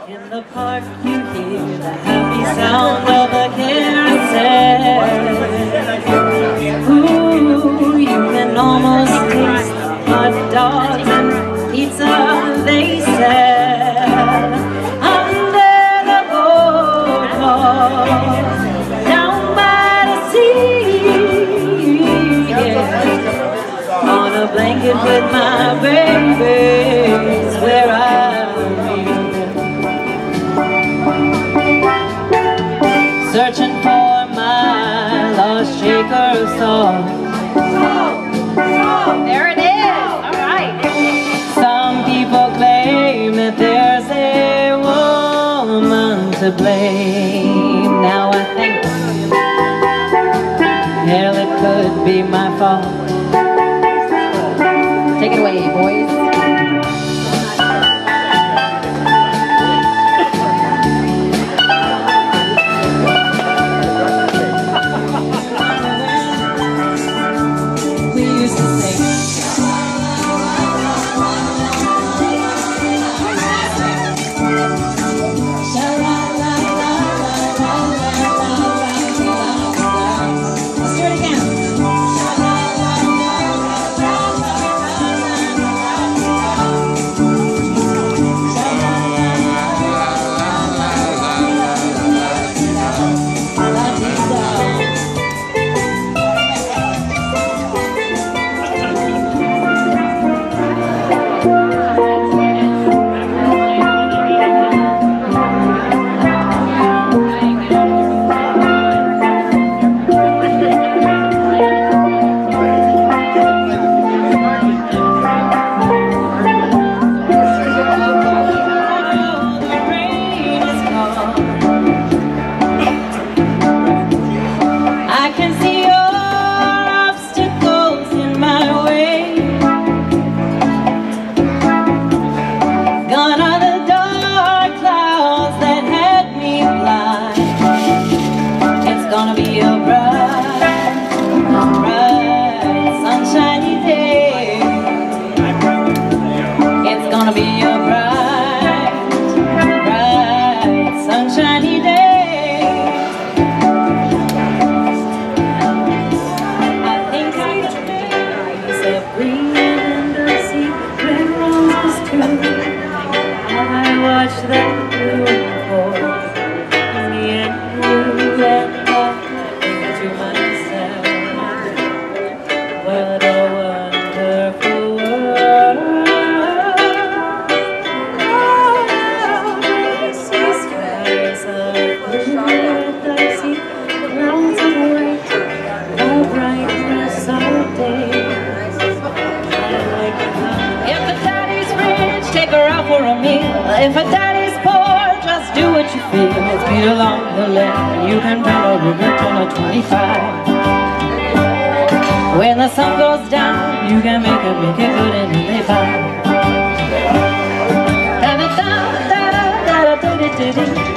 In the park you hear the happy sound of a carousel. Ooh, you can almost taste hot dogs and pizza they sell. Under the boardwalk, down by the sea, yeah. On a blanket with my baby is where I'll be. Searching for my lost shaker of salt. There it is. All right. Some people claim that there's a woman to blame. Now I think, hell, it could be my fault. Take it away, boys. Gonna be a bright, bright, sunshiny day. It's gonna be a bright, bright, sunshiny day. I think I'm the days of green and dusty, red roses too. I watch that blue fall in the end. What a wonderful world. See skies of blue and I see clouds of white, the brightness of day. If a daddy's rich, take her out for a meal. If a daddy's poor, just do what you feel. It's speed along the lane, you can turn a river, turn a 25. When the sun goes down, you can make it good in the pie.